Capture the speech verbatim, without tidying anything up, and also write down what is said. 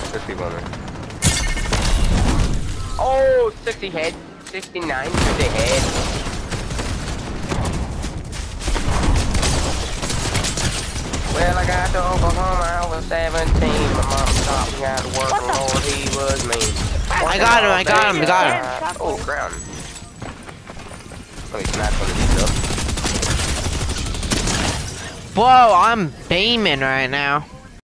There's people on there. Oh, sixty head. sixty-nine, fifty head. Well, I got to Oklahoma, I was seventeen. My mom taught me how to work, and Lord, he was mean. I got him, I got him, I got him. Oh, ground. Let me smash one of these up. Whoa, I'm beaming right now.